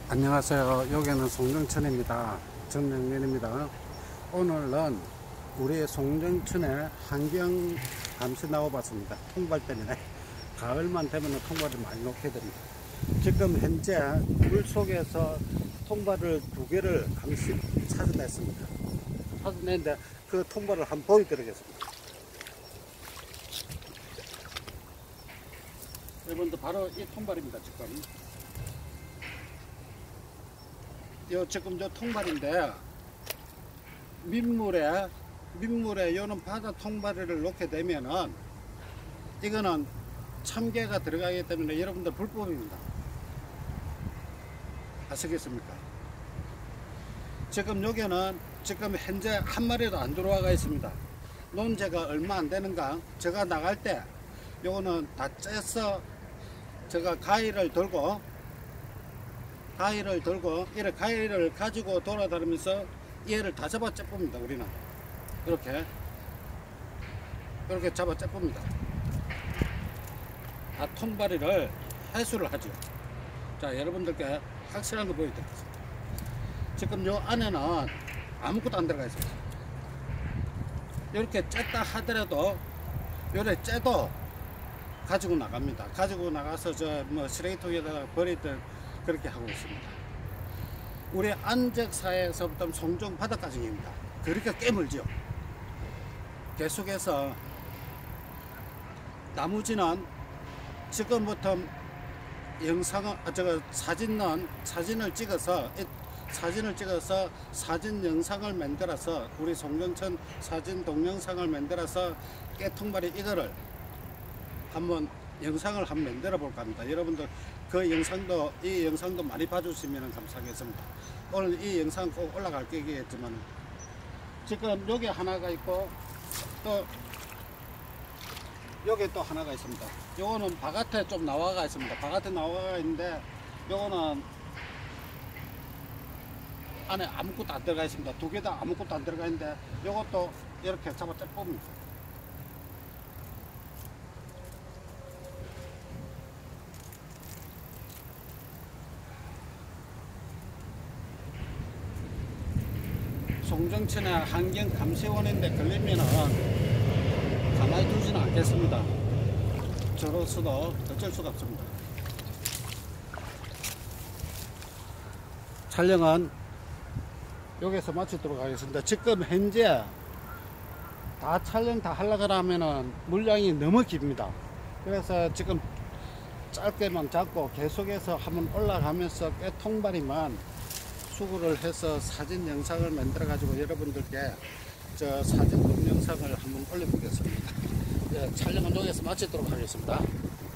안녕하세요. 여기는 송정천입니다. 전명민입니다. 오늘은 우리 송정천의 환경 잠시 나와봤습니다. 통발 때문에 가을만 되면 통발을 많이 놓게 됩니다. 지금 현재 물 속에서 통발을 2개를 감시 찾아냈습니다. 찾아냈는데 그 통발을 한번 보여드리겠습니다. 여러분들 바로 이 통발입니다. 지금 저 통발인데 민물에 요는 바다 통발을 놓게 되면은 이거는 참개가 들어가기 때문에 여러분들 불법입니다. 아시겠습니까? 지금 여기는 지금 현재 한 마리도 안 들어와가 있습니다. 논제가 얼마 안 되는가 제가 나갈 때 요거는 다 째서 제가 가위를 들고 이렇게 가위를 가지고 돌아다니면서 얘를 다 잡아 째봅니다. 우리는 이렇게 잡아 째봅니다. 다 통발이를 해수를 하죠. 자, 여러분들께 확실한 거 보여드리겠습니다. 지금 요 안에는 아무것도 안 들어가 있습니다. 이렇게 쨌다 하더라도 요래 째도 가지고 나갑니다. 가지고 나가서 저 뭐 쓰레기통에다가 버리든 그렇게 하고 있습니다. 우리 안적사에서부터 송정 바다까지입니다. 그러니까 꽤 멀죠. 계속해서 나머지는 지금부터 사진을 찍어서 사진 영상을 만들어서 우리 송정천 사진 동영상을 만들어서 깨통발이 이거를 한번 영상을 한번 만들어 볼까 합니다. 여러분들 이 영상도 많이 봐주시면 감사하겠습니다. 오늘 이 영상 꼭 올라갈 거겠지만 지금 여기 하나가 있고 또 여기 또 하나가 있습니다. 요거는 바깥에 좀 나와가 있습니다. 바깥에 나와가 있는데 요거는 안에 아무것도 안 들어가 있습니다. 2개 다 아무것도 안 들어가 있는데 요것도 이렇게 잡아 째봅니다. 송정천의 환경감시원인데 걸리면은 가만히 두지는 않겠습니다. 저로서도 어쩔 수가 없습니다. 촬영은 여기서 마치도록 하겠습니다. 지금 현재 다 촬영 다 하려고 하면은 물량이 너무 깁니다. 그래서 지금 짧게만 잡고 계속해서 한번 올라가면서 꽤 통발이만 수거를 해서 사진 영상을 만들어 가지고 여러분들께 저 사진 동영상을 한번 올려보겠습니다. 촬영은 여기서 마치도록 하겠습니다.